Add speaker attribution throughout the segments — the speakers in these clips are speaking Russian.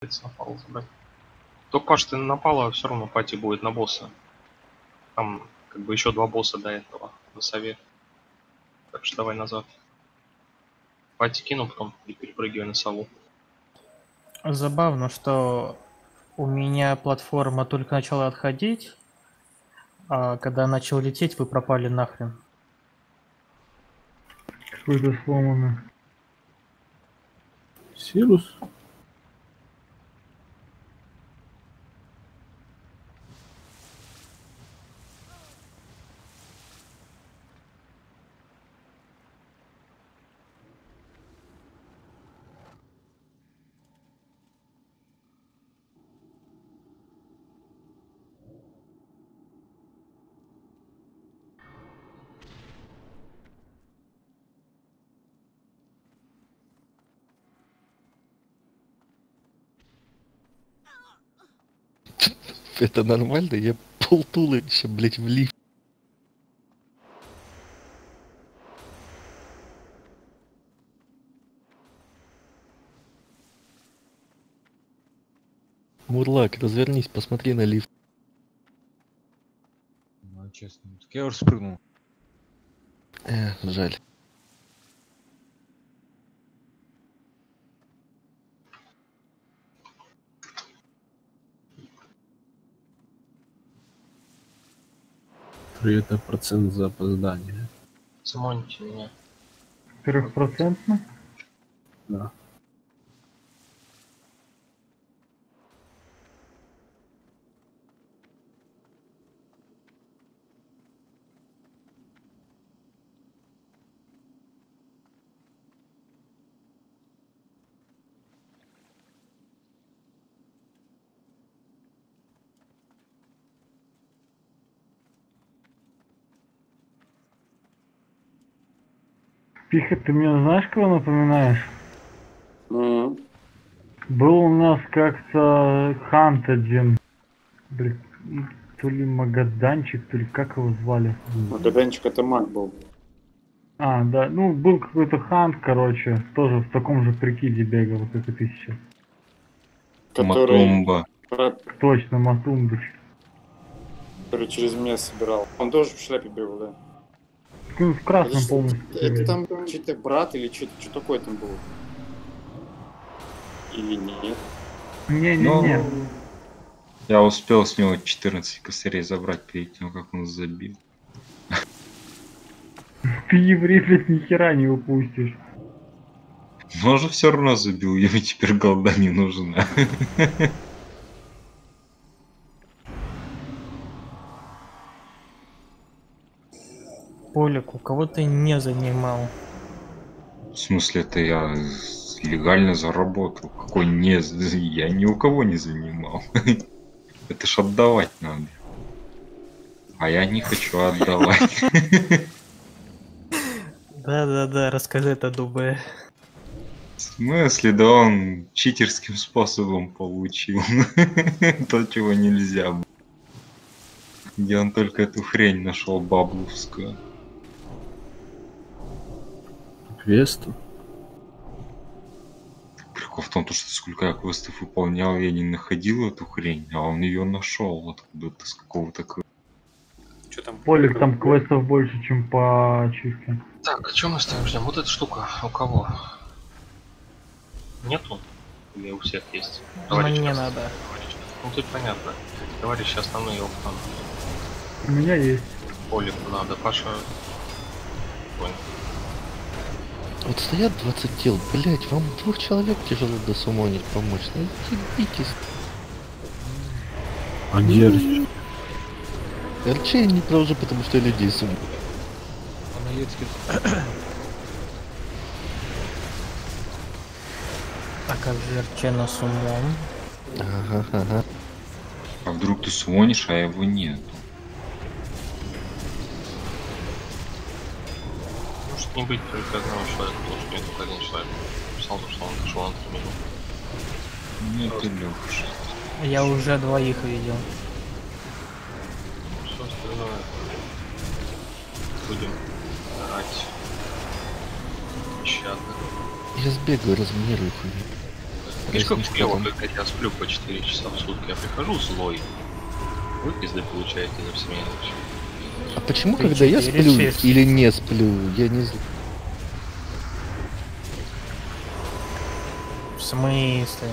Speaker 1: На палу забрать. Только Паш, ты на пала, все равно пати будет на босса. Там как бы еще два босса до этого на совет. Так что давай назад. Пати кину, потом перепрыгивай на сову.
Speaker 2: Забавно, что у меня платформа только начала отходить, а когда начал лететь, вы пропали нахрен.
Speaker 3: Какой-то сломанный.
Speaker 4: Сирус?
Speaker 5: Это нормально? Я полтула еще, блять, в лифт. Мурлак, развернись, посмотри на лифт.
Speaker 6: Ну, честно. Так я уже спрыгнул.
Speaker 5: Жаль.
Speaker 4: Это процент за опоздание.
Speaker 1: Смоните меня.
Speaker 3: 4%?
Speaker 4: Да.
Speaker 3: Пиха, ты мне знаешь, кого напоминаешь? Был у нас как-то Хант один. Блин, то ли Магаданчик, то ли как его звали.
Speaker 7: Магаданчик это маг был.
Speaker 3: А, да, ну был какой-то Хант, короче, тоже в таком же прикиде бегал, как и ты сейчас.
Speaker 7: Который,
Speaker 8: Матумба.
Speaker 3: Точно, Матумбыч.
Speaker 7: который через меня собирал. Он тоже в шляпе бегал, да?
Speaker 3: Ну, в красном
Speaker 7: Это,
Speaker 3: полностью.
Speaker 7: это там что-то брат или что такое там было? Или нет?
Speaker 3: Не-не-не.
Speaker 8: Я успел с него 14 косарей забрать перед тем, как он забил.
Speaker 3: Ты еврей, блядь, ни хера не упустишь.
Speaker 8: Но он же все равно забил, ему теперь голда не нужна.
Speaker 2: Полик, у кого ты не занимал?
Speaker 8: В смысле, это я легально заработал. Какой не... Я ни у кого не занимал. Это ж отдавать надо. А я не хочу отдавать.
Speaker 2: Да-да-да, расскажи это, Дубе.
Speaker 8: В смысле, да он читерским способом получил. То, чего нельзя было. Где он только эту хрень нашел бабловскую.
Speaker 4: Квесту?
Speaker 8: Прикол в том, что сколько я квестов выполнял, я не находил эту хрень, а он ее нашел откуда-то, с какого-то квеста.
Speaker 1: Что там?
Speaker 3: Полик, там квестов больше, чем по чистке.
Speaker 1: Так, что мы ставим? Ждем. Вот эта штука у кого? Нету? Или у всех есть?
Speaker 2: Мне надо.
Speaker 1: Ну тут понятно. Товарищи основные опытом.
Speaker 3: У меня есть.
Speaker 1: Полику надо, Паша. Понял.
Speaker 5: Вот стоят 20 тел, блять, вам 2 человек тяжело досумонить помочь. Ну ебитесь.
Speaker 4: А держишь?
Speaker 5: Арчей не провожу, потому что я людей сумму.
Speaker 2: А как же Арчена с умом?
Speaker 5: Ага.
Speaker 8: А вдруг ты свонишь, а его нет?
Speaker 1: Может не быть только одного человека, потому что нет только один человек. Писал, что он дошел на 3 минуты.
Speaker 8: Нет, ты Лёха.
Speaker 2: Я уже 2 видел.
Speaker 1: Все остальное будем орать. Нещадно.
Speaker 5: Я сбегаю, разминирую хуйню.
Speaker 1: Слишком
Speaker 5: Разница
Speaker 1: клево,
Speaker 5: потом.
Speaker 1: когда я сплю по 4 часа в сутки. Я прихожу злой. Вы пизды получаете за все мелочи.
Speaker 5: А почему,
Speaker 2: Ты
Speaker 5: когда я
Speaker 2: 4,
Speaker 5: сплю
Speaker 2: 6.
Speaker 5: или не сплю, я не знаю.
Speaker 2: В смысле?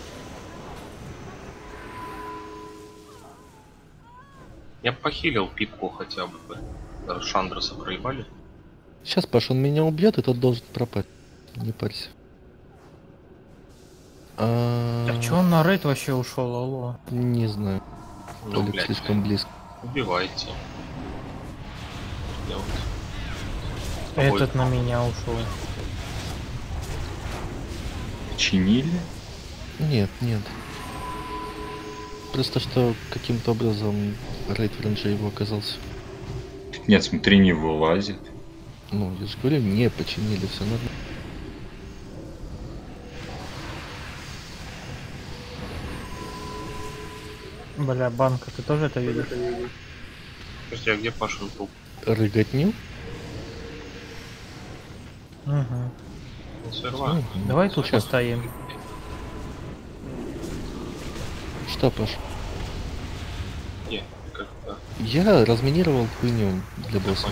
Speaker 1: Я бы похилил пипку хотя бы. Даже Шандроса проебали.
Speaker 5: Сейчас, Паш, он меня убьет, и тот должен пропасть. Не парься.
Speaker 2: А чё он на рейд вообще ушел, алло?
Speaker 5: Не знаю.
Speaker 1: Ну,
Speaker 5: Толик
Speaker 1: блядь,
Speaker 5: слишком близко.
Speaker 1: убивайте. Делать.
Speaker 2: Этот на меня ушел.
Speaker 8: Чинили?
Speaker 5: Нет, нет. Просто что каким-то образом рейд в рейнже его оказался.
Speaker 8: Нет, смотри, не вылазит.
Speaker 5: Ну, я же говорю, не починили, все нормально.
Speaker 2: Бля, банка, ты тоже это видишь?
Speaker 1: Подожди, а где Пашин труп?
Speaker 5: Рыготню?
Speaker 2: Угу.
Speaker 1: На сервах.
Speaker 2: Давай тут
Speaker 5: Сейчас.
Speaker 2: постоим.
Speaker 5: Что, Паш?
Speaker 1: Не, как-то.
Speaker 5: Я разминировал хуйню для босса.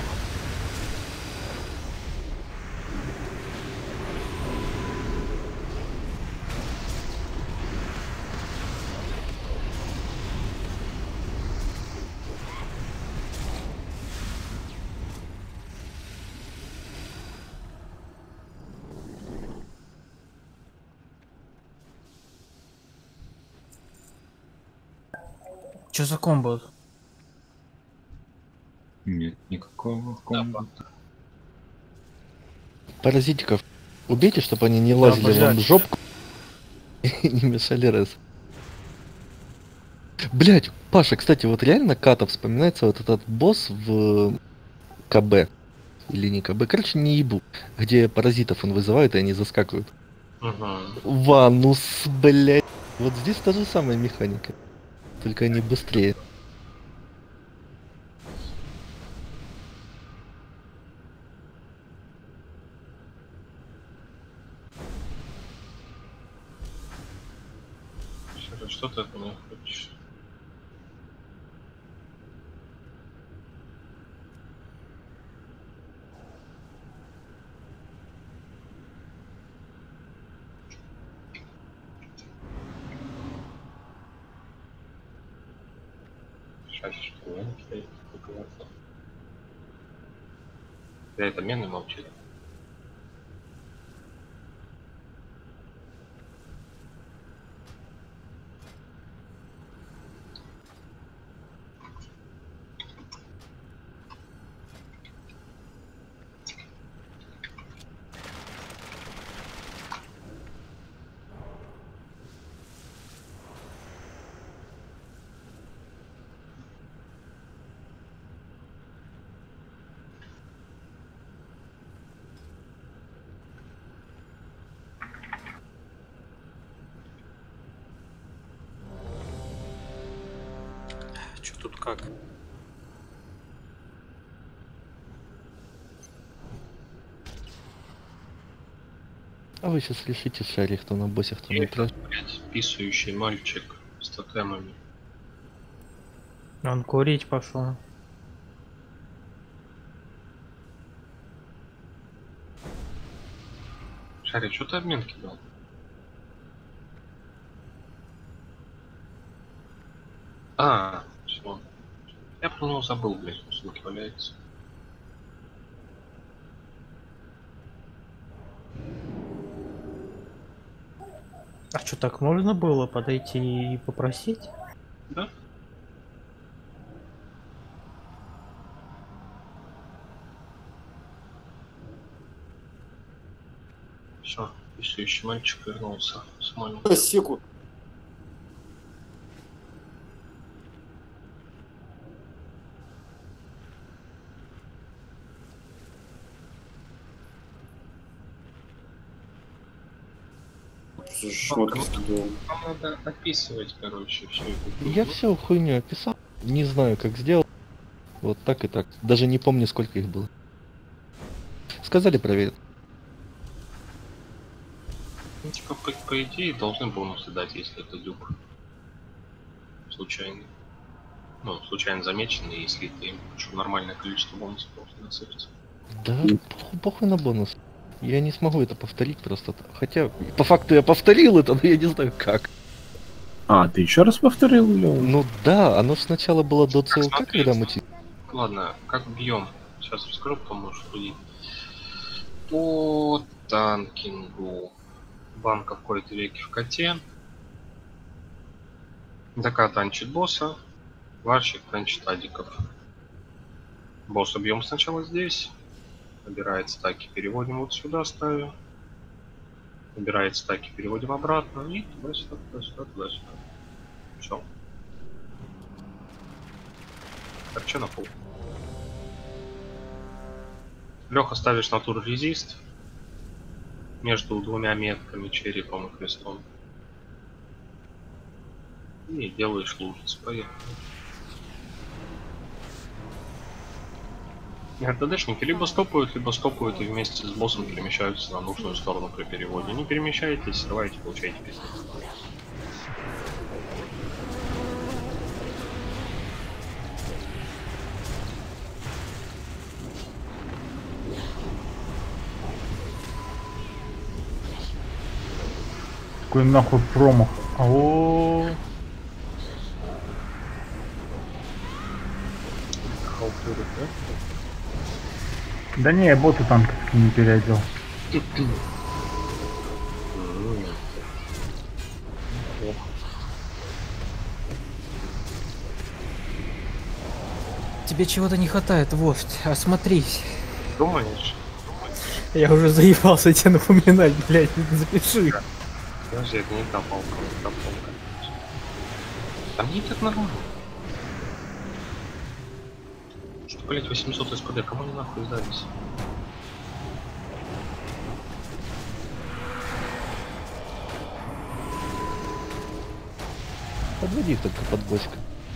Speaker 2: Чё за комбо?
Speaker 8: Нет никакого комбо.
Speaker 5: Паразитиков убейте, чтобы они не лазили вам в
Speaker 2: блядь.
Speaker 5: жопку и не мешали рез. Блять, Паша, кстати, вот реально Ката вспоминается вот этот босс в КБ. Или не КБ, короче, не ебу. Где паразитов он вызывает, и они заскакивают.
Speaker 1: Угу.
Speaker 5: Ванус, блять. Вот здесь та же самая механика. Только они быстрее.
Speaker 1: Что ты от меня хочешь? Сейчас что я не стоит, да, это мены молчит. Чё тут как?
Speaker 5: А вы сейчас решите шаре, кто на боссе, кто на пляже.
Speaker 1: Блять, писающий мальчик с тотемами.
Speaker 2: Он курить пошел.
Speaker 1: Шарик, что ты обмен кидал? А, все. Я про него забыл, блять, он ссылки валяется.
Speaker 2: А что, так можно было подойти и попросить?
Speaker 1: Да? Все, писающий мальчик вернулся с маленьким.
Speaker 7: Секу. Шмотки скидывал.
Speaker 1: Нам надо описывать, короче, все это.
Speaker 5: Я все хуйню описал. Не знаю, как сделал. Вот так и так. Даже не помню, сколько их было. Сказали проверить.
Speaker 1: Ну, типа, по идее, должны бонусы дать, если это дюб. Случайно. Ну, случайно замеченный, если ты что нормальное количество бонусов просто насыпется.
Speaker 5: Да, похуй на бонус. Я не смогу это повторить просто. Хотя, по факту я повторил это, но я не знаю как.
Speaker 4: А, ты еще раз повторил, Лёва?
Speaker 5: Ну да, оно сначала было до ЦЛК,
Speaker 1: Смотри.
Speaker 5: когда мы...
Speaker 1: Ладно, как бьем? Сейчас расскажу, потом можешь судить. По танкингу. Банка в какой-то веке в коте. ДК танчит босса. Варщик танчит адиков. Босса бьем сначала здесь. Набирает стаки, переводим вот сюда, ставим. Набирает стаки, переводим обратно. И туда-сюда, туда-сюда, туда-сюда. Все. Так, что на пол? Леха, ставишь натур резист между двумя метками, черепом и крестом. И делаешь лужицу. Поехали. РДДшники либо стопают и вместе с боссом перемещаются на нужную сторону при переводе. Не перемещаетесь, срываете, получаете пиздец.
Speaker 3: Какой нахуй промах. О,
Speaker 1: Халтуры, да?
Speaker 3: да не, я боты танковские не переодел.
Speaker 2: Тебе чего-то не хватает, вождь. Осмотрись.
Speaker 1: Думаешь?
Speaker 2: Я уже заебался тебе напоминать, блядь, запиши.
Speaker 1: Подожди, это не та палка, это та палка. Да мне так нормально. Что, блять, 800 СПД, кому они нахуй сдались?
Speaker 5: Подводи их только под бочка.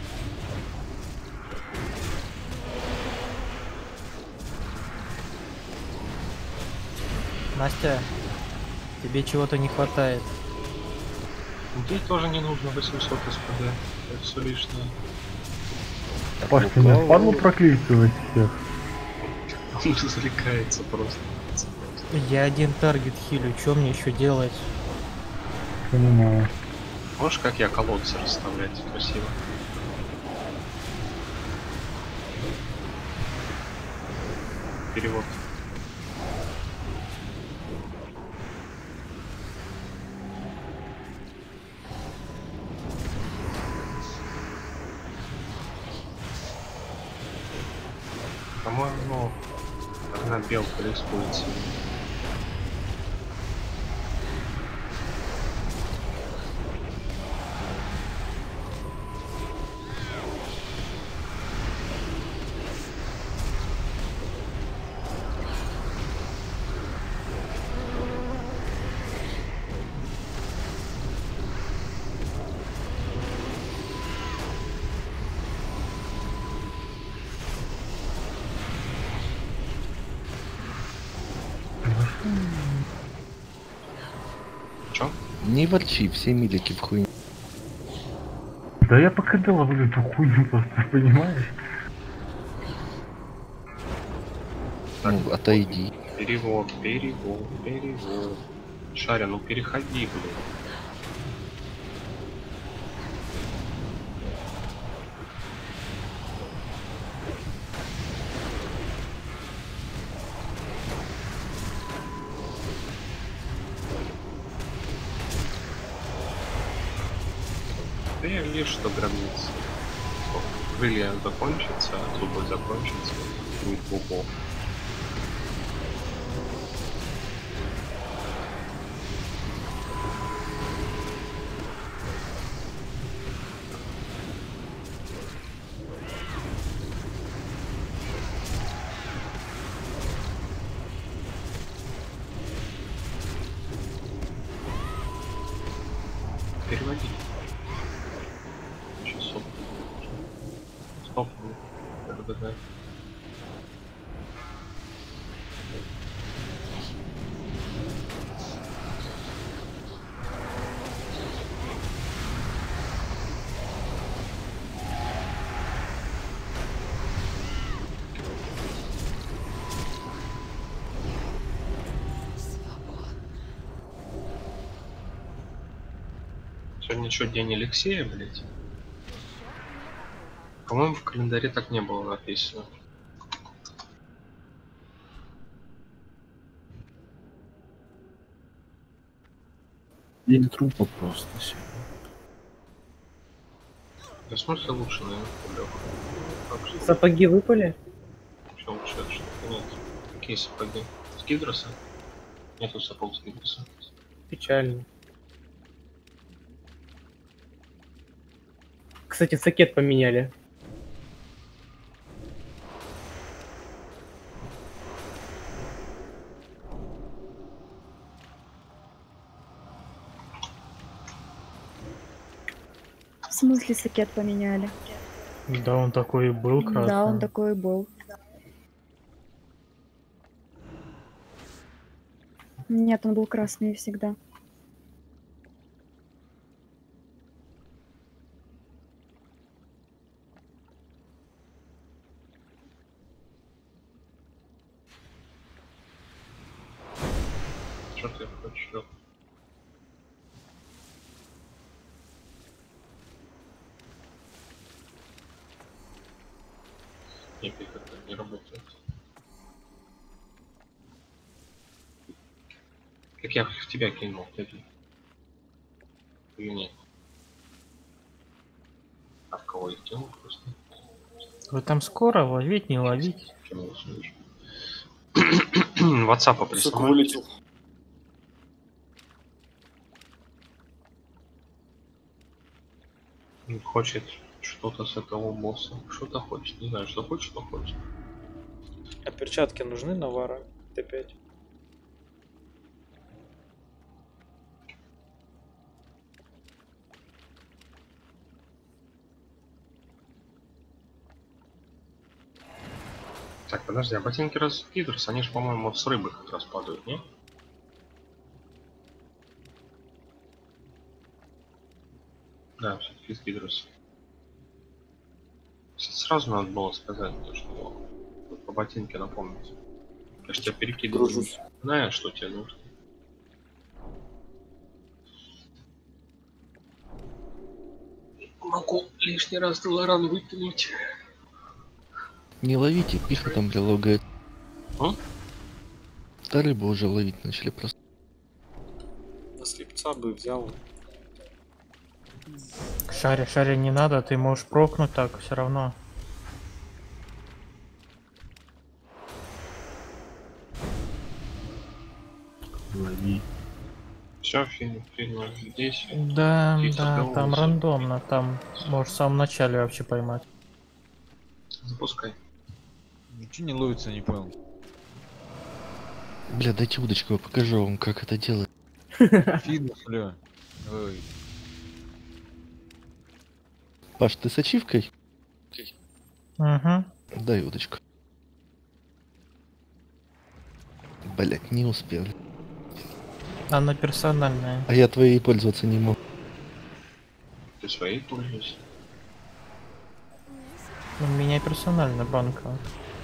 Speaker 2: Настя, тебе чего-то не хватает.
Speaker 1: Ей тоже не нужно 800 СПД, это все лишнее.
Speaker 3: Паш, ты меня впадло прокликивать всех.
Speaker 1: Он же зарекается просто.
Speaker 2: Я один таргет хилю, что мне еще делать?
Speaker 3: Понимаю.
Speaker 1: Можешь, как я, колодцы расставлять красиво? Перевод. По-моему, одна белка рискуется. Чё?
Speaker 5: Не ворчи, все милики в хуйне.
Speaker 3: Да я пока ловлю эту хуйню просто, понимаешь?
Speaker 5: Ну, отойди.
Speaker 1: Перевод, перевод, перевод. Шаря, ну переходи, блин. Да я вижу, что гробница. Крылья закончатся, зубы закончатся, будет глубоко. Переводи. Сейчас стоп. Стоп. РДД. Сегодня что, день Алексея, блядь? По-моему, в календаре так не было написано.
Speaker 4: День трупа просто сегодня.
Speaker 1: В смысле лучше, наверное, лёг. Так что,
Speaker 9: Сапоги выпали?
Speaker 1: что лучше, это что-то нет. Какие сапоги? Скидроса? Нету сапог Скидроса.
Speaker 9: Печально. Кстати, сакет поменяли.
Speaker 10: В смысле сакет поменяли?
Speaker 2: Да, он такой и был красный.
Speaker 10: Да, он такой и был. Нет, он был красный всегда.
Speaker 1: Что ты хочешь? Лёг? Нет, это не работает. Как я в тебя кинул, Тедди? Или нет? А в кого их кинул просто?
Speaker 2: Вы там скоро ловить, не ловить?
Speaker 1: Кинул, слышишь? WhatsApp
Speaker 7: Сука,
Speaker 1: присылай.
Speaker 7: вылетел.
Speaker 1: Хочет что-то с этого босса. Что-то хочет. Не знаю, что хочет, что хочет.
Speaker 9: А перчатки нужны на Вара Т5?
Speaker 1: Так, подожди, а ботинки раз Гидрос, они же, по-моему, вот с рыбы как раз падают, не? Да, все-таки с Гидрос. Сразу надо было сказать, то, что по ботинке напомнить. Я ж тебя перекидываю.
Speaker 7: Гружусь.
Speaker 1: Знаешь, что тебе нужно. Могу лишний раз Долоран вытянуть.
Speaker 5: Не ловите, пиха там прилагает.
Speaker 1: А?
Speaker 5: Да рыбу уже ловить начали просто.
Speaker 7: На слепца бы взял.
Speaker 2: Шаре не надо, ты можешь прокнуть так, все равно.
Speaker 4: Лови.
Speaker 1: Все, фильм здесь.
Speaker 2: Да,
Speaker 1: Фиг
Speaker 2: да, там
Speaker 1: отголосил.
Speaker 2: рандомно, там можешь в самом начале вообще поймать.
Speaker 1: Запускай.
Speaker 6: Ничего не ловится, не понял.
Speaker 5: Бля, дайте удочку, я покажу вам, как это делать.
Speaker 6: Фидус, бля. Ой.
Speaker 5: Паш, ты с ачивкой?
Speaker 2: Угу.
Speaker 5: Дай удочку. Блять, не успел.
Speaker 2: Она персональная.
Speaker 5: А я твоей пользоваться не мог.
Speaker 1: Ты своей пользуешься.
Speaker 2: У меня персональная банка.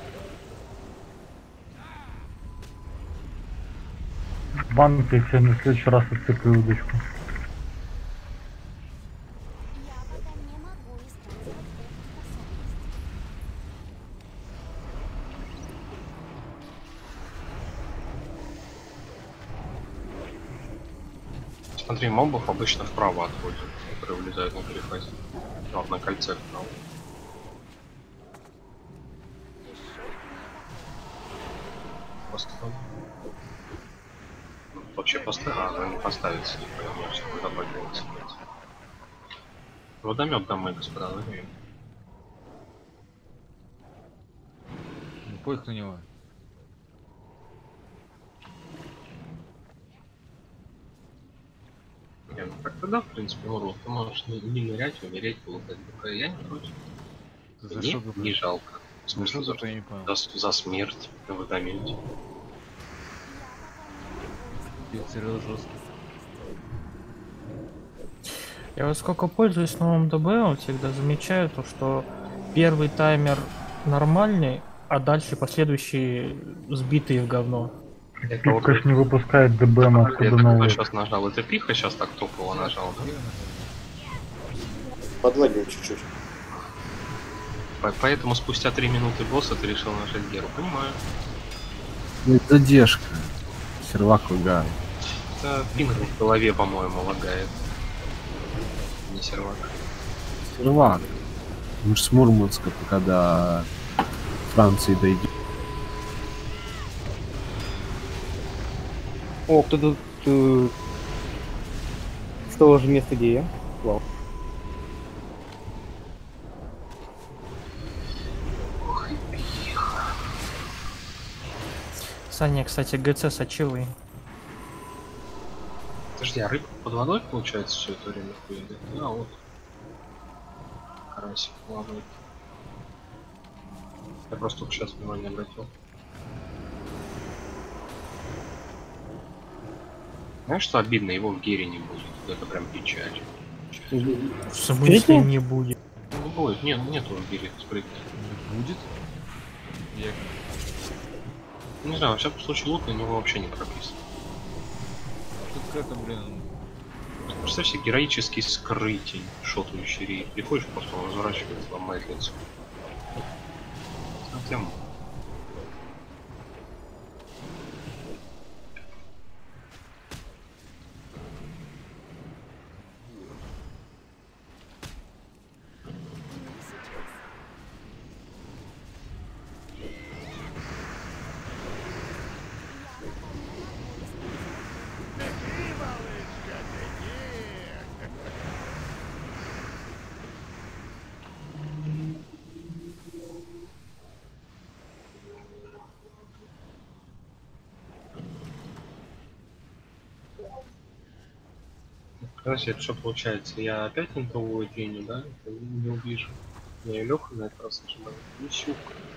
Speaker 3: В банке я тебе на следующий раз отцеплю удочку.
Speaker 1: Смотри, мобов обычно вправо отходят, которые вылезают на переходе. Ну, на кольце вправо. Поставь. Вообще поставь, она не поставится, не понял, я все куда подделаться. Водомет домой, господа, выгоним.
Speaker 6: Ну, пофиг на него.
Speaker 1: Не, ну так тогда, в принципе, Орлов, ты можешь не нырять, умереть, получать. Я не против.
Speaker 6: За
Speaker 1: Мне
Speaker 6: что,
Speaker 1: не жалко. В смысле,
Speaker 6: за что я не понял.
Speaker 1: за смерть на водомете.
Speaker 6: Серьезно жестко.
Speaker 2: Я вот сколько пользуюсь новым ДБ, вот всегда замечаю то, что первый таймер нормальный, а дальше последующие сбитые в говно.
Speaker 3: Пивка ж не выпускает ДБ,
Speaker 1: Я
Speaker 3: откуда
Speaker 1: так
Speaker 3: новый.
Speaker 1: сейчас нажал. Это пиха сейчас так топово нажал, да?
Speaker 7: Подлагивал чуть-чуть.
Speaker 1: Поэтому спустя 3 минуты босса ты решил нажать Геру. Понимаю.
Speaker 4: Ну, это задержка. Сервак лагает.
Speaker 1: Это пинг в голове, по-моему, лагает. Не сервак.
Speaker 4: Сервак. Мы ж с Мурманска, пока до Франции дойдем.
Speaker 11: О, кто тут с того же места, где я. Вау.
Speaker 2: Саня, кстати, ГЦ сочевый.
Speaker 1: Подожди, а рыбка под водой, получается, все это время хуя? А, вот. Карасик плавает. Я просто только сейчас внимание обратил. Знаешь, что обидно? Его в Гере не будет. Это прям печаль.
Speaker 2: В смысле не будет?
Speaker 1: Не будет. Нет, нету в Гере спрыгнуть.
Speaker 6: Будет? Я...
Speaker 1: Не знаю, во всяком случае лук на него вообще не прописан.
Speaker 6: Тут это, блин...
Speaker 1: Представь себе героический скрытень, шотающий рейд. Приходишь, просто он разворачивается, ломает лицо. Затем... Короче, это что получается? Я опять интовую тенью, да? Это не увижу. Я Лёха на этот раз ожидал. Ищу.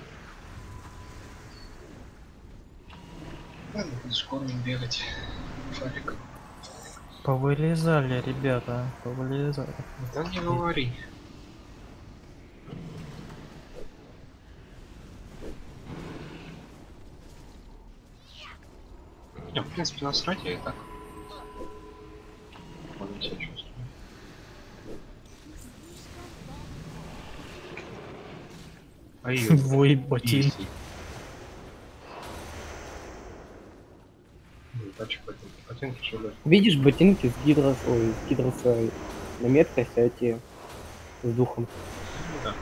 Speaker 1: Ладно, буду скоро бегать. Фариком.
Speaker 2: Повылезали, ребята, повылезали.
Speaker 1: Да не говори. Не, в принципе, насрать я и так. Можно себя чувствовать. А её...
Speaker 2: Твой ботинок.
Speaker 1: Ботинки, что ли?
Speaker 11: Видишь ботинки с гидрос, ой, с гидроса на меткость, а те с духом.
Speaker 1: Да.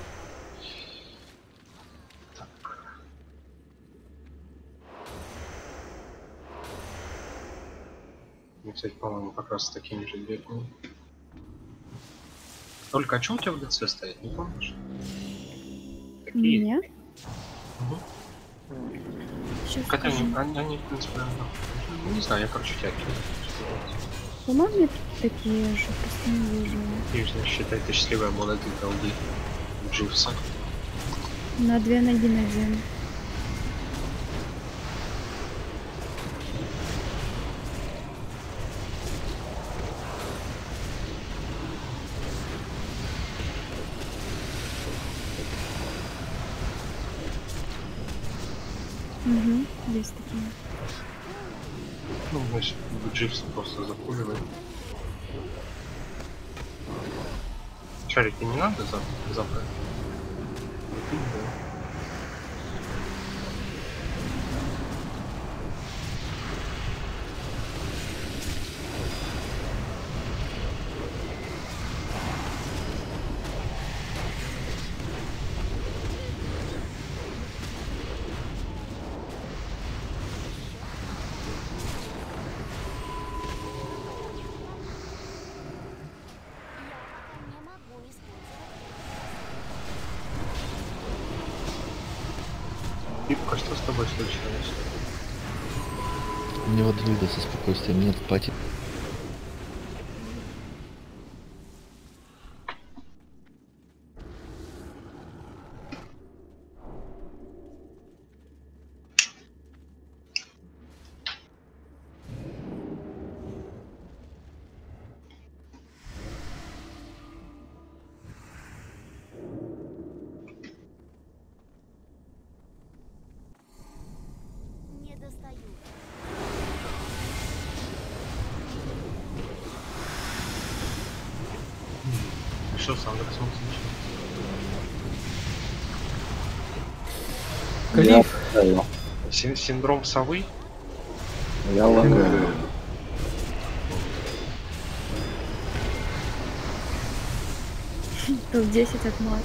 Speaker 1: Я, кстати, по-моему, как раз с такими же бегал. Только а что у тебя в ДЦ стоит, не помнишь? Какие?
Speaker 10: Нет?
Speaker 1: Угу.
Speaker 10: Сейчас
Speaker 1: Хотя
Speaker 10: скажу.
Speaker 1: они, в принципе, ну, не знаю, я, короче, тебя кину.
Speaker 10: По-моему, мне такие же, просто не вижу.
Speaker 1: Южно, считай, ты счастливая молодая голды Дживса.
Speaker 10: На 2 ноги на землю. Угу, есть такие.
Speaker 1: Ну, значит, Дживса просто запуливает. Шарики не надо забрать? Пипка, что с тобой случилось?
Speaker 5: У него друида со спокойствием нет в пати.
Speaker 1: Что с Андерсом случилось?
Speaker 2: Клифф.
Speaker 1: Синдром совы?
Speaker 4: Я лагаю.
Speaker 10: Тут 10 отмаз.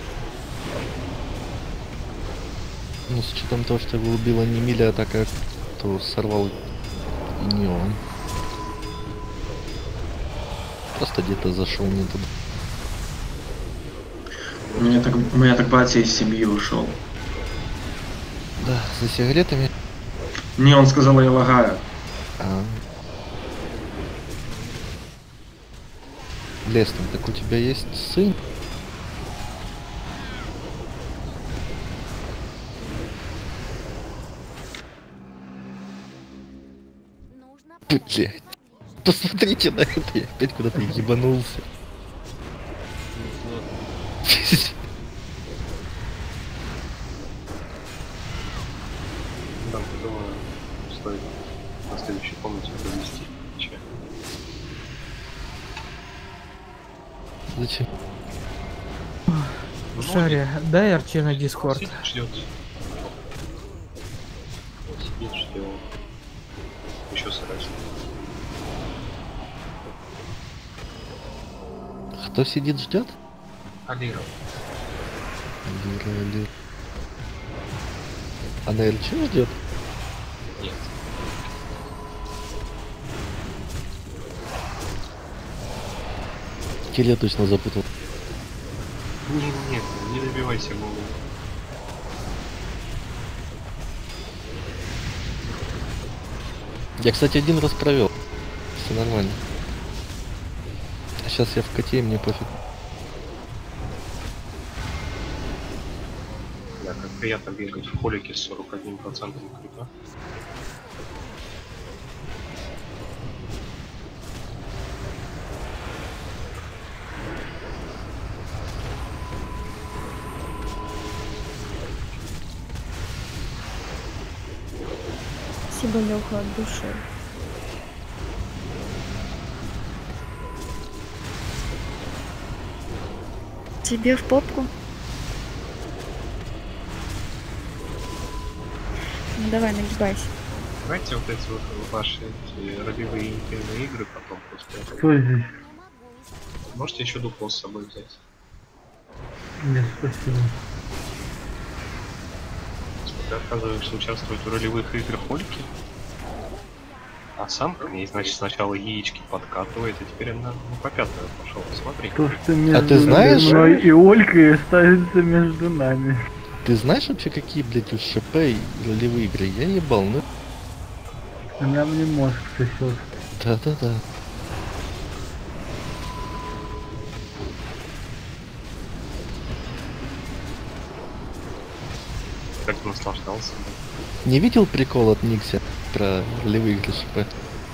Speaker 5: Ну, с учетом того, что его убила не Миля, а так, то сорвал и не он. Просто где-то зашел не туда.
Speaker 12: У меня так батя из семьи ушел.
Speaker 5: Да, за сигаретами.
Speaker 12: Не, он сказал, я лагаю.
Speaker 5: Лестон, так у тебя есть сын? Блять. Посмотрите на это, я опять куда-то ебанулся.
Speaker 1: Там, думаю, стоит на следующей комнате провести чай.
Speaker 5: Зачем?
Speaker 2: Шари, дай Арчи на Дискорд.
Speaker 1: Сидит, ждет. Сидит, ждет. Еще сразу.
Speaker 5: Кто сидит, ждет?
Speaker 1: Алира.
Speaker 5: Алира. Она Эльчи ждет?
Speaker 1: Нет.
Speaker 5: Киля точно запутал.
Speaker 1: Нет, не добивайся голову.
Speaker 5: Я, кстати, один раз провел. Все нормально. А сейчас я в коте, и мне пофиг.
Speaker 1: Да, как приятно бегать в холике с 41% крипа.
Speaker 10: Спасибо, Леха, от души. Тебе в попку? Ну давай, нагибайся.
Speaker 1: Давайте вот эти вот ваши эти ролевые интимные игры потом после.
Speaker 3: Кто здесь?
Speaker 1: Можете еще дупло с собой взять.
Speaker 3: Нет, спасибо.
Speaker 1: Если ты отказываешься участвовать в ролевых играх Ольки, а сам к ней, значит, сначала яички подкатывает, и теперь она по пятую пошел. Смотри.
Speaker 3: То, что между
Speaker 5: ты знаешь?
Speaker 3: мной и Олькой останется между нами.
Speaker 5: Ты знаешь вообще, какие, блядь, у ШП и ролевые игры? Я ебал, ну.
Speaker 3: У меня мне мозг сосет.
Speaker 5: Да-да-да.
Speaker 1: Как наслаждался.
Speaker 5: Не видел прикол от Никси про ролевые игры ШП?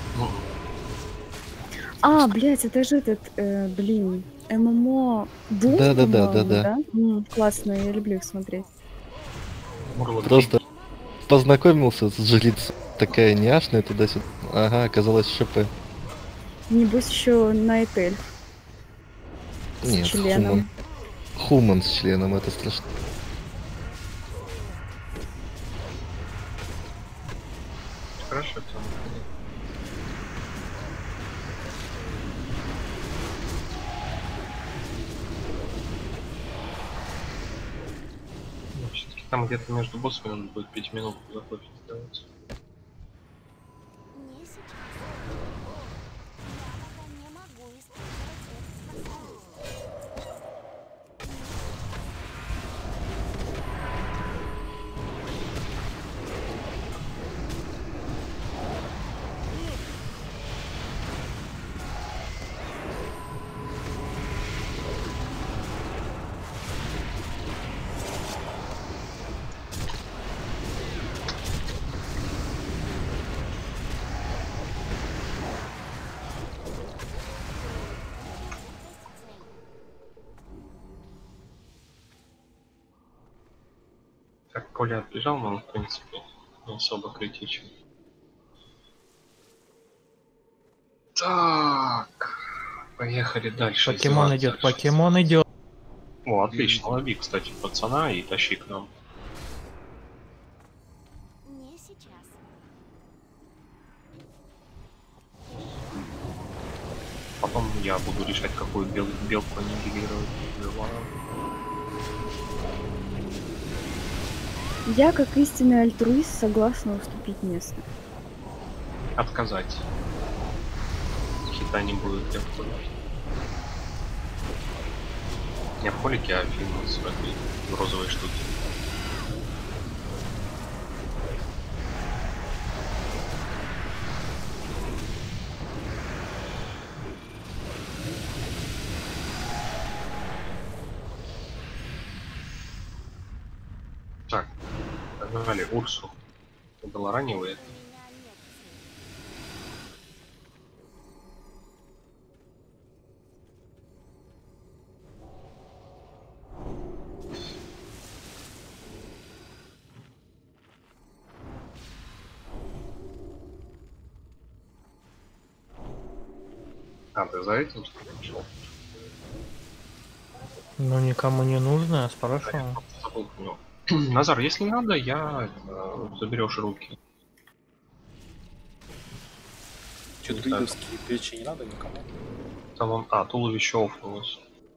Speaker 10: А, блядь, это же этот, блин, ММО Doom,
Speaker 5: Да-да-да,
Speaker 10: по-моему,
Speaker 5: да-да.
Speaker 10: Классно, я люблю их смотреть.
Speaker 5: Просто познакомился с жрицей, такая няшная туда-сюда. Ага, оказалось ШП.
Speaker 10: Небось еще Найт Эльф.
Speaker 5: Нет,
Speaker 10: с членом.
Speaker 5: Хуман с членом, это страшно.
Speaker 1: Хорошо, Тём. Все-таки там где-то между боссами надо будет 5 минут захочет сделать. Так, Коля отбежал, но он, в принципе, не особо критичен. Так, Поехали дальше.
Speaker 2: Покемон
Speaker 1: издеваться.
Speaker 2: идет, покемон идет.
Speaker 1: О, отлично, лови, кстати, пацана и тащи к нам.
Speaker 13: Не сейчас.
Speaker 1: Потом я буду решать, какую белку аннигилировать.
Speaker 10: Я, как истинный альтруист, согласна уступить место.
Speaker 1: Отказать. Хита не будет для входа. Не в холике, а фильм с этой розовой штуки. Так, погнали Урсу. Это было раневые. А, ты за этим что ли пришел?
Speaker 2: Ну, никому не нужно, я спрашиваю.
Speaker 1: Забыл про него. Назар, если надо, я заберешь руки.
Speaker 9: Что, друидовские плечи не надо никому?
Speaker 1: Там он... туловище офнулось.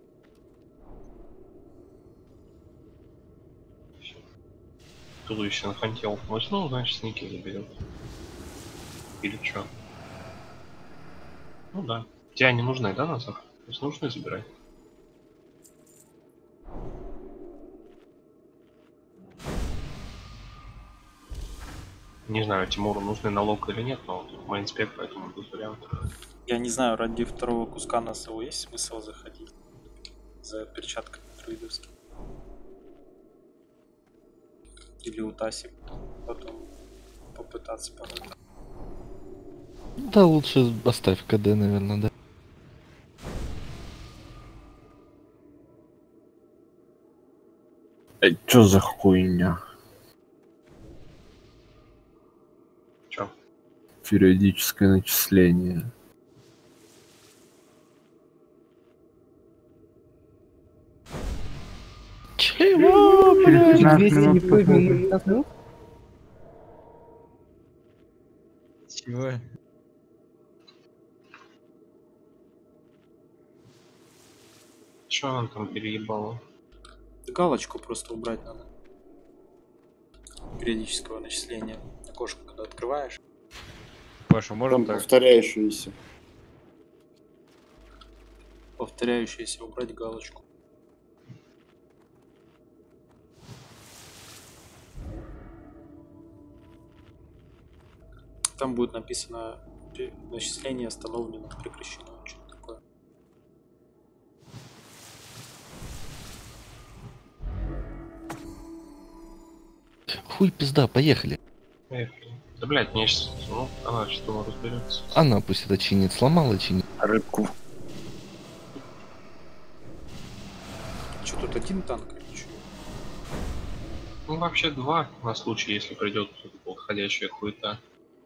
Speaker 1: Туловище на фронте офнулось, ну, значит, сники заберет. Или чё? Ну да. Тебя не нужны, да, Назар? Если нужны, забирай. Не знаю, Тимуру нужны налог или нет, но мейнспек, поэтому без вариантов.
Speaker 9: Я не знаю, ради второго куска на СО есть смысл заходить за перчатками друидовскими? Или у Таси потом попытаться порой?
Speaker 5: Да, лучше оставь КД, наверное, да.
Speaker 4: Чё за хуйня?
Speaker 1: Чё?
Speaker 4: Периодическое начисление.
Speaker 5: Чего,
Speaker 3: Через
Speaker 5: блядь?
Speaker 3: 15 минут посмотрим.
Speaker 6: Чего?
Speaker 1: Чё он там переебало?
Speaker 9: Галочку просто убрать надо. Периодического начисления. Окошко, когда открываешь.
Speaker 6: Паша, можно
Speaker 7: Там
Speaker 6: так?
Speaker 7: повторяющиеся.
Speaker 9: Повторяющееся убрать галочку. Там будет написано начисление остановлено, прекращено, что-то такое.
Speaker 5: Хуй пизда, поехали.
Speaker 1: Поехали. Да, блядь, мне сейчас... Ну, она что разберется.
Speaker 5: Она пусть это чинит, сломала чинит.
Speaker 7: Рыбку.
Speaker 9: Что тут один танк или что?
Speaker 1: Ну, вообще два, на случай, если придет подходящая хуета.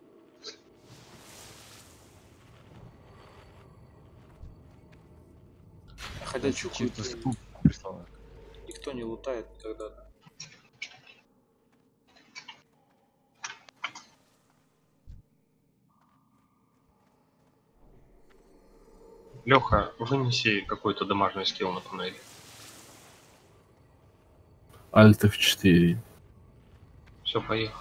Speaker 9: Ходячую
Speaker 6: Чисто
Speaker 9: хуйню
Speaker 6: скуп прислала.
Speaker 9: никто не лутает никогда.
Speaker 1: Леха, вынеси какой-то дамажный скилл на туннеле.
Speaker 4: Alt F4.
Speaker 1: Все, поехали.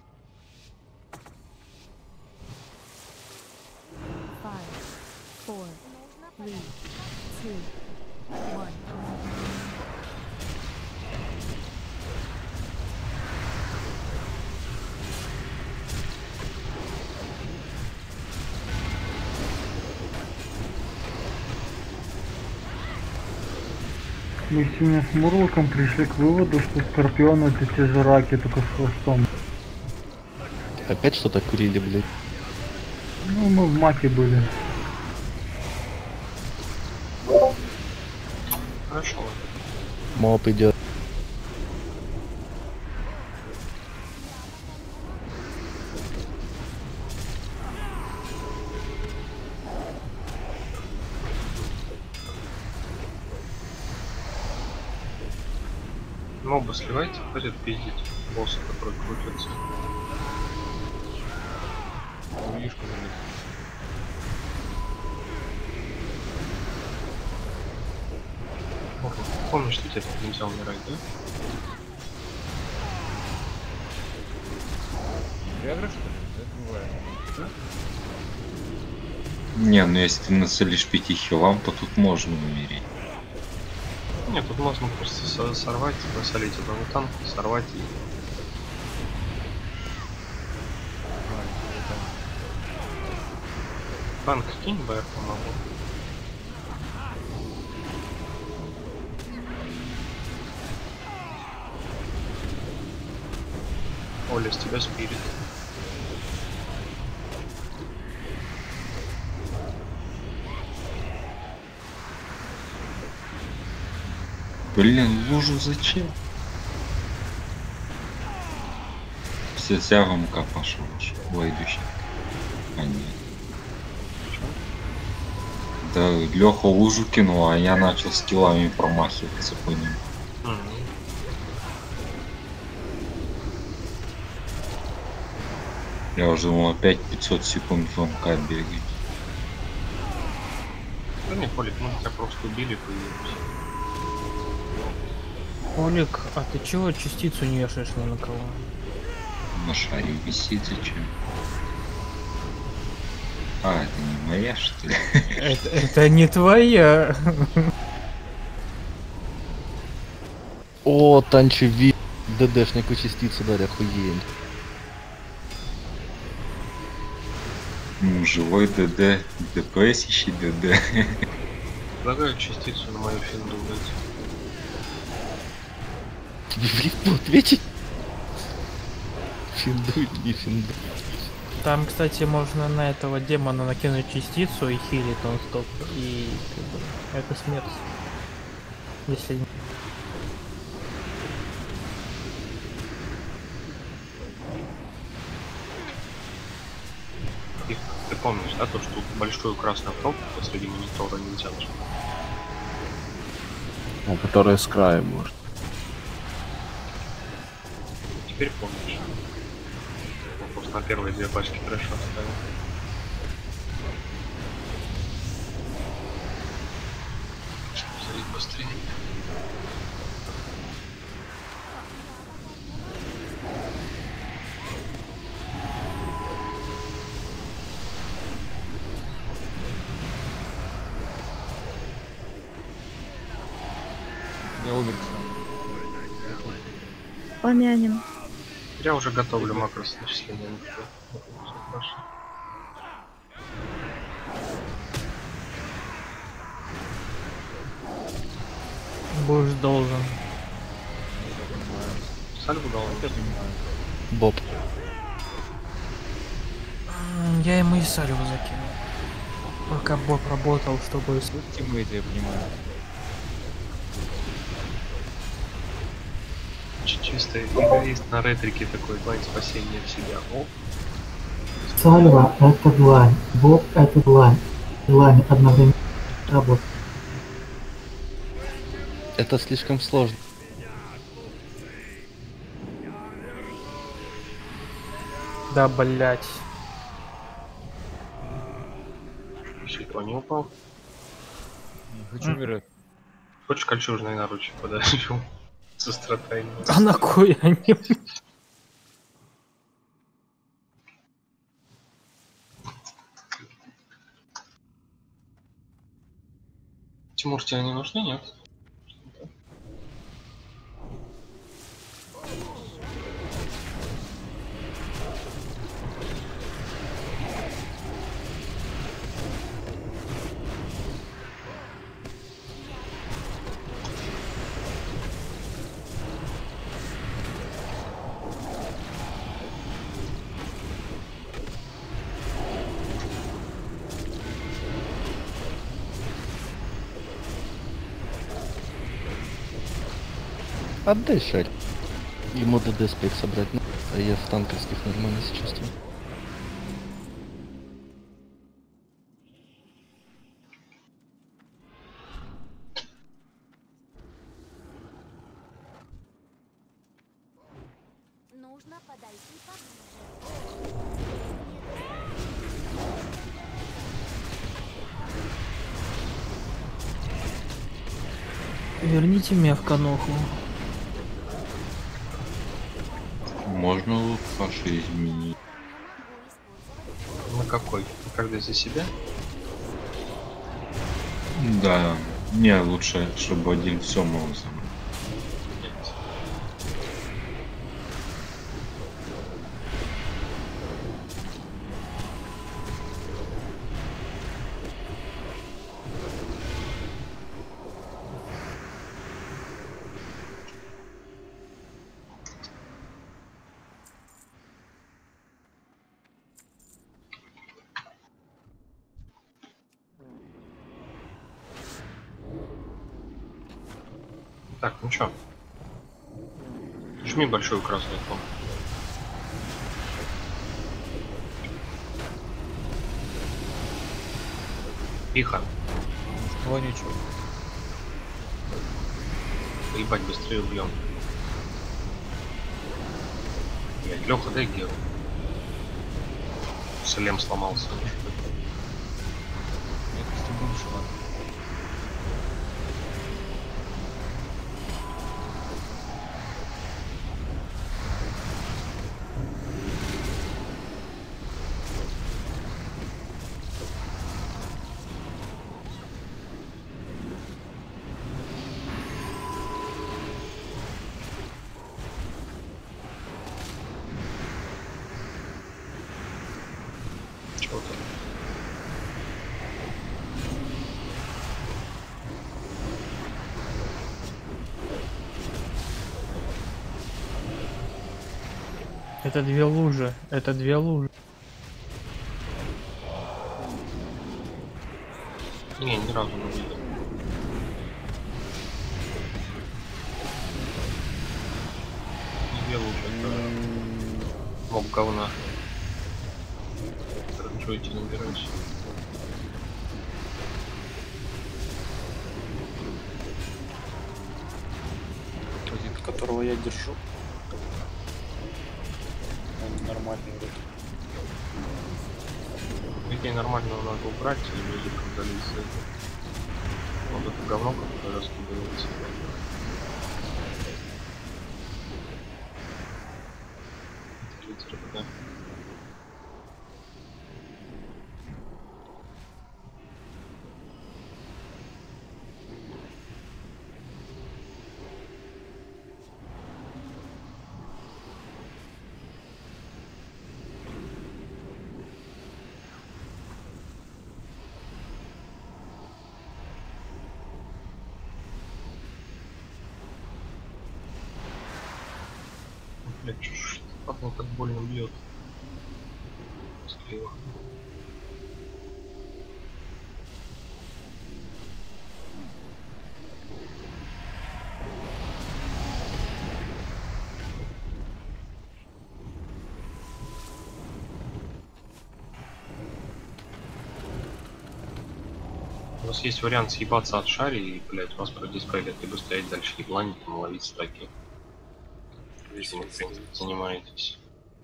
Speaker 13: 5, 4, 3, 2, 1.
Speaker 3: Мы сегодня с Мурлоком пришли к выводу, что скорпионы это те же раки, только с хвостом.
Speaker 5: Опять что-то курили, блядь.
Speaker 3: Ну, мы в маке были.
Speaker 1: Хорошо.
Speaker 5: Моп идет.
Speaker 1: Моба сливайте, хватит пиздить босса, который крутится.
Speaker 6: Увишку залез.
Speaker 1: Помнишь, что тебе тут нельзя умирать, да?
Speaker 6: Ребра, что ли? Это бывает. Да?
Speaker 8: Не, ну если ты нацелишь 5 хилам, то тут можно умереть.
Speaker 1: Нет, тут можно просто сорвать, насолить одного танка, сорвать и... Танк кинь, БР помогу. Оля, с тебя спирит.
Speaker 8: Блин, лужу зачем? Все тягом пошел. Ой, идущий. А нет. Да, Леха лужу кинул, а я начал скиллами промахиваться по ним. Я уже думал опять 500 секунд в МК бегать.
Speaker 1: Да не, Полик, мы тебя просто убили, появились.
Speaker 2: Олег, а ты чего частицу не вешаешь ни на кого?
Speaker 8: На шаре висит зачем? А, это не моя, что ли?
Speaker 2: Это не твоя.
Speaker 5: О, танчеви. ДДшнику частицу дали, охуень.
Speaker 8: Живой ДД, ДПС ищи ДД.
Speaker 1: Предлагаю частицу на мою финду дать.
Speaker 5: Тебе в лифту ответить? Финду или не финду?
Speaker 2: Там, кстати, можно на этого демона накинуть частицу и хилит он стоп. И как бы, это смерть. Если...
Speaker 1: И ты помнишь, да, то, что большую красную кнопку посреди монитора нельзя нажать?
Speaker 4: Ну, которая с края может.
Speaker 1: Теперь помнишь. Я просто на первые две пачки трэша оставил. Залить быстрее.
Speaker 6: Я умер.
Speaker 10: Помянем.
Speaker 1: Я уже готовлю макрос начисления. Все хорошо.
Speaker 2: Будешь должен.
Speaker 1: Сальву дал.
Speaker 5: Боб.
Speaker 2: Я ему и сальву закинул. Пока Боб работал, чтобы...
Speaker 6: Тиммейты, я понимаю.
Speaker 1: Чисто эгоист на ретрике такой, длань спасения в себя. О.
Speaker 14: Сальва — это длань, Боб — это длань. Длань одновременно работает.
Speaker 5: Это слишком сложно.
Speaker 2: Да, блять.
Speaker 1: Щитва не упал.
Speaker 6: Хочу умирать.
Speaker 1: Хочешь кольчужные наручи подожду? Со стратегией.
Speaker 2: А на кой они?
Speaker 1: Тимур, тебе не нужны, нет?
Speaker 5: Отдай шарь. Ему ДД спек собрать, ну, а я в танковских нормально себя чувствую.
Speaker 13: Нужно подойти поближе.
Speaker 2: Верните меня в каноху.
Speaker 8: Можно лут ваши изменить?
Speaker 1: На какой? Когда за себя?
Speaker 8: Да. Не, лучше, чтобы один все мог забрать.
Speaker 1: Так, ну чё? Жми большую красную кнопку. Тихо.
Speaker 6: Вонючего.
Speaker 1: Поебать, быстрее убьем. Блять, Леха, дай гел. Шлем сломался. Чего там?
Speaker 2: Это две лужи. Это две лужи.
Speaker 1: Не, ни разу не видел. Две лучше, это моб говна. Джойти набираюсь.
Speaker 9: Которого я держу. Он нормальный вроде.
Speaker 1: Людей нормального надо убрать и люди продались. Вот это говно, которое раскидывается. Это литеры, да. Блять, что потом так больно бьет. Склево. У вас есть вариант съебаться от шари и, блять, у вас продиспелят, либо стоять дальше ебланить, там ловить стаки. Если вы занимаетесь.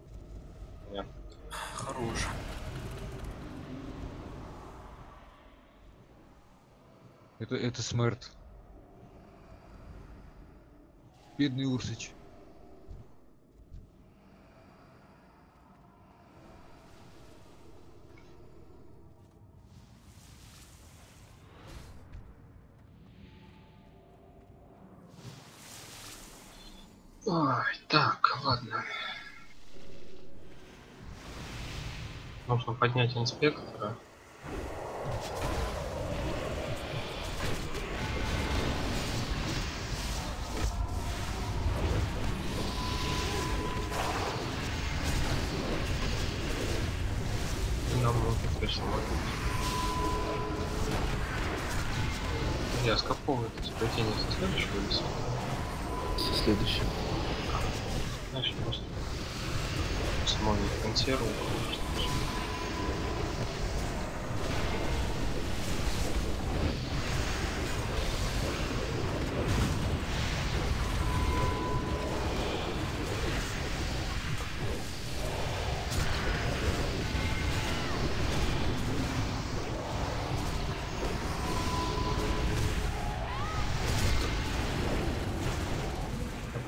Speaker 9: Хорош.
Speaker 6: Это смерть. Бедный Урсыч.
Speaker 1: Ой, так, ладно. Нужно поднять инспектора. Нам нужно теперь самолет. Я с какого это сплетения со следующего веса?
Speaker 5: Со следующего.
Speaker 1: Значит, просто смотрим консерву.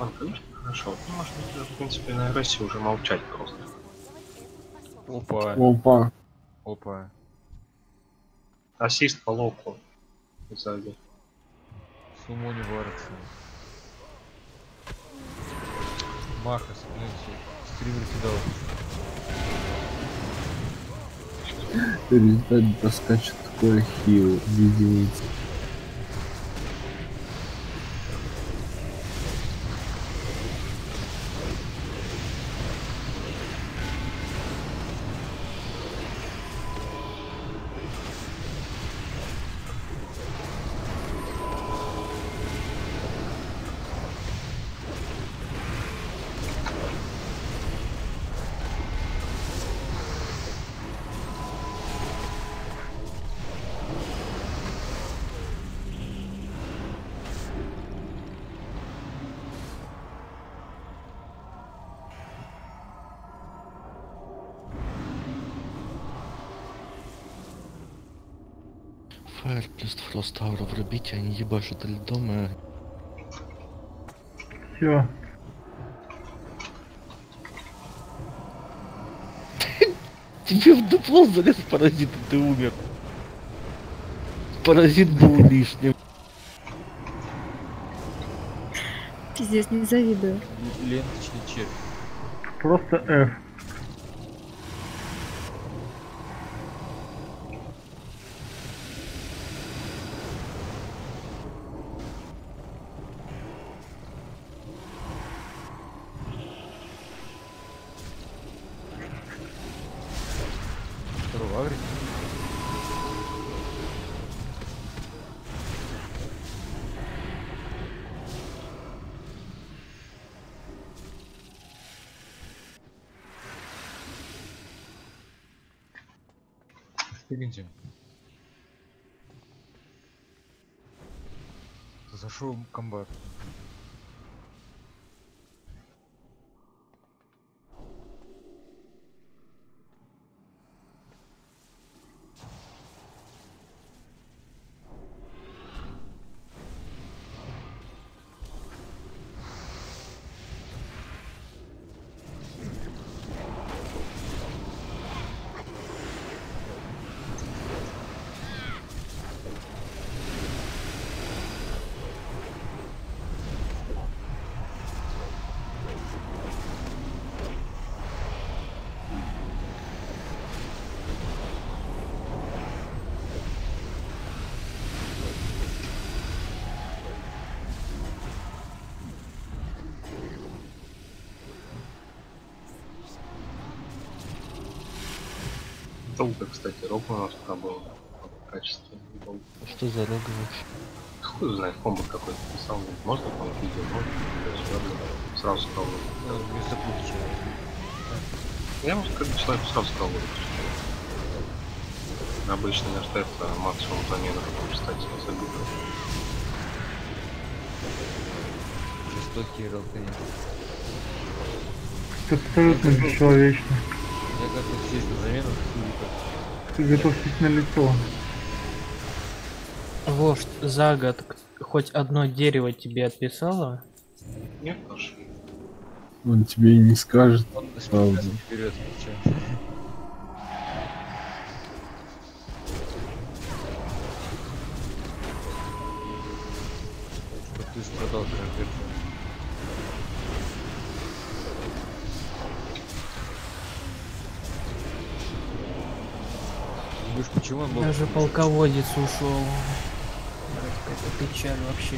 Speaker 1: Стефан, конечно, хорошо. Вот, ну, можно, в принципе, на России уже молчать просто.
Speaker 6: Опа.
Speaker 4: Опа.
Speaker 6: Опа.
Speaker 1: Ассист по локу. Сзади.
Speaker 6: Сумо не варится. Маха, смотрите. Стример кидал.
Speaker 4: Результат доскачет такой хил в единице.
Speaker 5: Фаер плюс Фрост Ауру врубите, они ебашут льдом и...
Speaker 3: Все.
Speaker 5: Тебе в дупло залез паразит, и ты умер. Паразит был лишним.
Speaker 10: Пиздец, не завидую.
Speaker 6: Ленточный червь.
Speaker 3: Просто F.
Speaker 6: Второго агрит. Стыгните. Зашел комбат.
Speaker 1: Долго, кстати, рог у нас пока был. Качественный. Долго.
Speaker 5: Что за рога вообще?
Speaker 1: Хуй знает, комбо какой-то писал. Можно там видео, можно. Сразу сказал.
Speaker 6: Вместо пути.
Speaker 1: Я может как бы человеку сразу сказал. Обычно не остается максимум замены, кстати, забыл.
Speaker 6: Жестокий ролкари.
Speaker 3: Это абсолютно бесчеловечно.
Speaker 6: Я готов сесть на замену.
Speaker 3: Ты готов сесть на лицо.
Speaker 2: Вождь, за год хоть одно дерево тебе отписало?
Speaker 1: Нет, Паша.
Speaker 4: Он тебе и не скажет.
Speaker 6: Он
Speaker 4: правду.
Speaker 6: вперед, чтоб ты страдал конкретно. Думаешь, почему он был?
Speaker 2: Даже полководец ушел. Какая-то печаль вообще.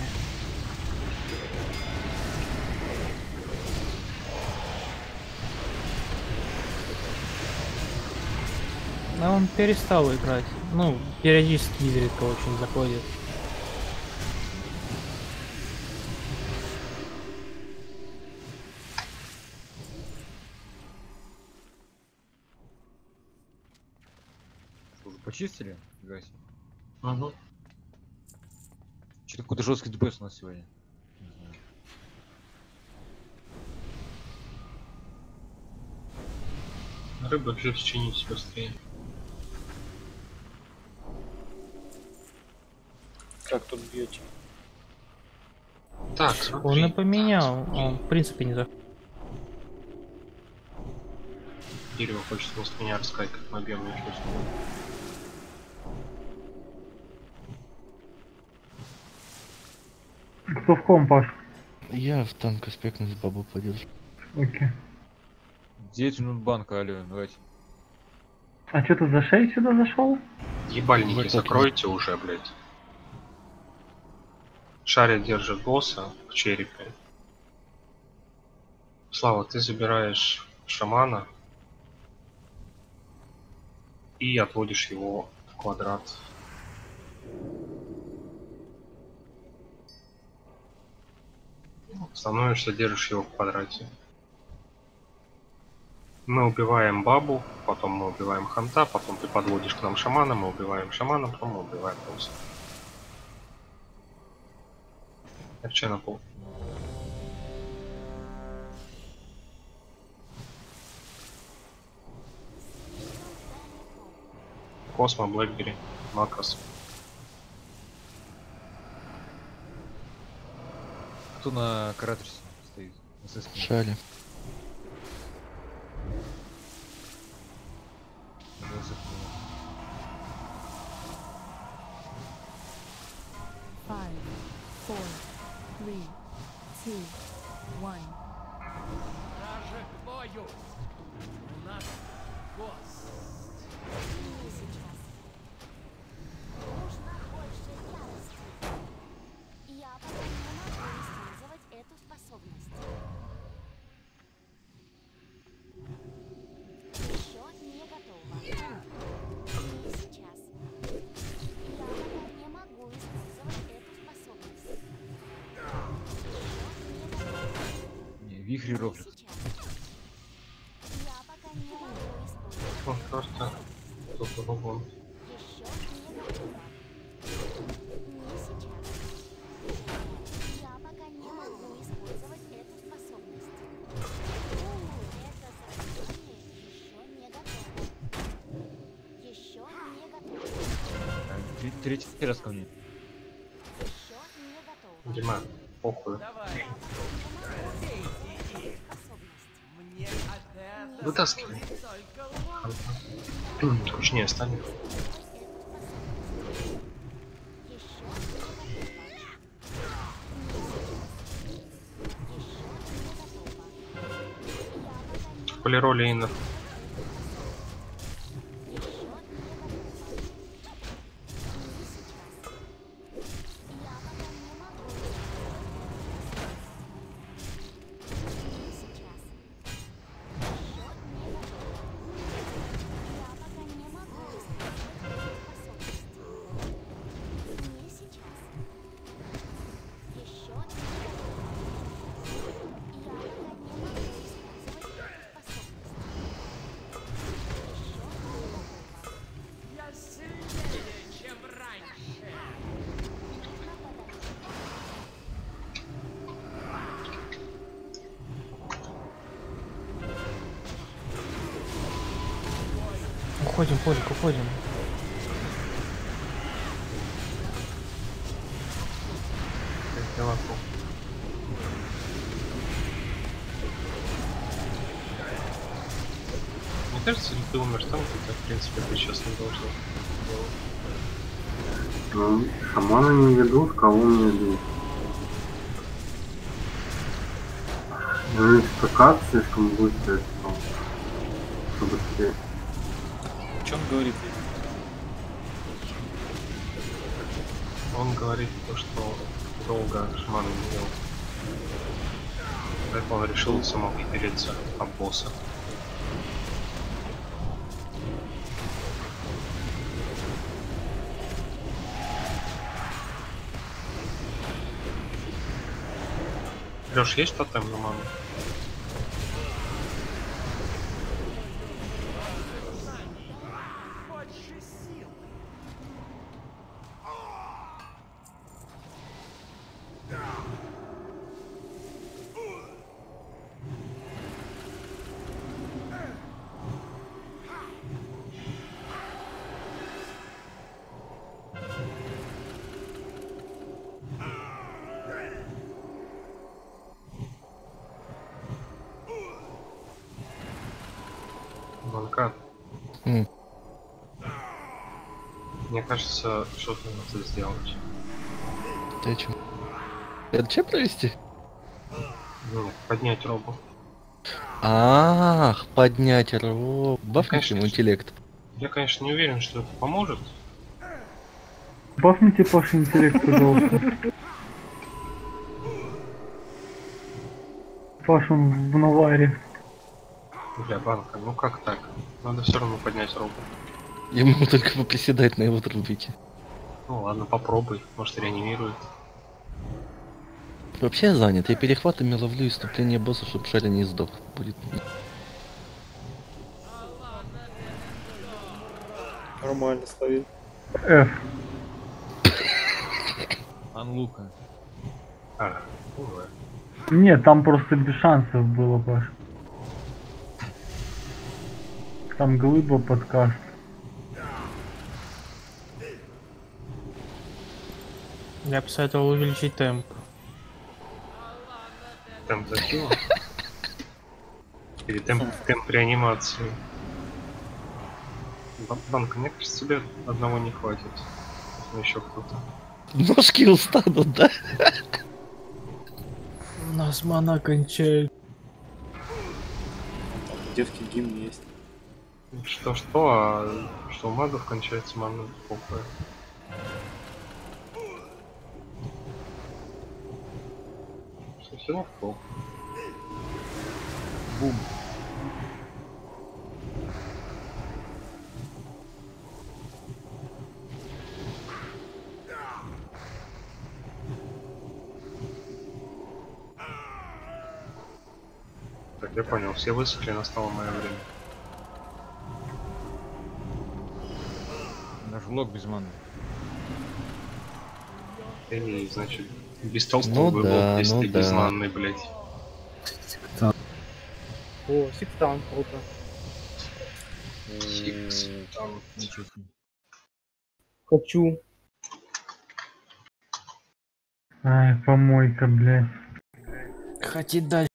Speaker 2: А он перестал играть. Ну, периодически изредка очень заходит.
Speaker 6: Уже почистили? Гаси.
Speaker 1: Угу.
Speaker 6: Что-то какой-то жесткий ДПС у нас сегодня. Не знаю.
Speaker 1: Рыба вообще счинить быстрее.
Speaker 9: Как тут бьете?
Speaker 1: Так,
Speaker 2: Он
Speaker 1: смотри.
Speaker 2: и поменял, он в принципе не за...
Speaker 1: Дерево хочет вместо меня рассказать, как мы бьем, я чувствую.
Speaker 3: Кто в ком, Паш?
Speaker 5: Я в танк аспектность бабу подержу.
Speaker 3: Окей.
Speaker 6: 9 минут банка, алло, давайте.
Speaker 3: А что ты за 6 сюда зашел?
Speaker 1: Ебальники, закройте уже, блядь. Шаря держит босса в черепе. Слава, ты забираешь шамана и отводишь его в квадрат. Становишься, держишь его в квадрате. Мы убиваем бабу, потом мы убиваем ханта, потом ты подводишь к нам шамана, мы убиваем шамана, потом мы убиваем босса. Арчи на пол. Космо, Блэкбери, Макрос.
Speaker 6: Кто на Каратрисе стоит?
Speaker 5: Шали.
Speaker 15: Five, four, three, two, one.
Speaker 16: Даже к бою! У нас гость!
Speaker 13: Не сейчас. Нужно больше ярости. Я пока не могу использовать эту способность. Еще не готова. Не сейчас. Я пока не могу использовать эту способность.
Speaker 6: Не, вихри рофлит.
Speaker 13: Я пока не могу использовать.
Speaker 1: Он просто по-другому.
Speaker 13: Еще не готова. Не сейчас. Я пока не могу использовать эту способность. Это заклинание еще не готово. Еще не готово.
Speaker 6: Третий раз ко мне.
Speaker 13: Еще не готово.
Speaker 1: Дима, похуй.
Speaker 16: Мне от этого
Speaker 1: Вытаскивай.
Speaker 16: только
Speaker 1: Кучнее стань. Полироли иннов.
Speaker 16: я сильнее, чем раньше.
Speaker 2: Уходим, Полик, уходим.
Speaker 1: Мне кажется, если ты умер там, то в принципе ты сейчас не должен.
Speaker 3: Ну, шамана не ведут, кого не ведут. Ну, скакать слишком быстро, чтобы быстрее.
Speaker 9: Что он говорит?
Speaker 1: Он говорит то, что долго шаман не делал. Поэтому он решил самому переться об босса. Лёш, есть тотем на ману?
Speaker 16: Больше сил.
Speaker 1: Банка.
Speaker 5: М.
Speaker 1: Мне кажется, что-то надо сделать.
Speaker 5: Ты о чем? РЧ провести?
Speaker 1: Нет, поднять робу.
Speaker 5: Ах, поднять РО. Бафнуть
Speaker 1: Конечно,
Speaker 5: ему интеллект.
Speaker 1: Я, конечно, не уверен, что это поможет.
Speaker 3: Бафните Паша интеллект, пожалуйста. Паш, он в наваре.
Speaker 1: Бля, банка, ну как так? Надо все равно поднять робу.
Speaker 5: Ему только поприседать на его трубике.
Speaker 1: Ну ладно, попробуй, может реанимирует.
Speaker 5: Вообще я занят, я перехватами ловлю иступление босса, чтобы Шаря не сдох. Будет.
Speaker 9: Нормально словил.
Speaker 3: F.
Speaker 6: Анлука.
Speaker 1: А, увы.
Speaker 3: Нет, там просто без шансов было, Паш. Там глыба подкаст.
Speaker 2: Я бы советовал увеличить темп.
Speaker 1: Темп захила? Или темп реанимации? Банка, мне кажется, тебе одного не хватит. Если еще кто-то.
Speaker 5: Ножки устанут, да?
Speaker 2: У нас мана кончает.
Speaker 9: Девки гимн есть.
Speaker 1: Что-что, а что у магов кончается мана похуй. Все равно похуй.
Speaker 6: Бум.
Speaker 1: Так, я понял, все высохли, настало мое время.
Speaker 6: Наш влог без маны.
Speaker 1: Эй, значит, бестолковый
Speaker 5: Ну
Speaker 1: был,
Speaker 5: да,
Speaker 1: если
Speaker 5: ну
Speaker 1: ты
Speaker 5: да.
Speaker 1: безманный, блядь.
Speaker 11: О, сектант, круто.
Speaker 1: Там.
Speaker 6: Ничего себе.
Speaker 11: Хочу.
Speaker 3: Ай, помойка, блядь.
Speaker 2: Хотеть дальше.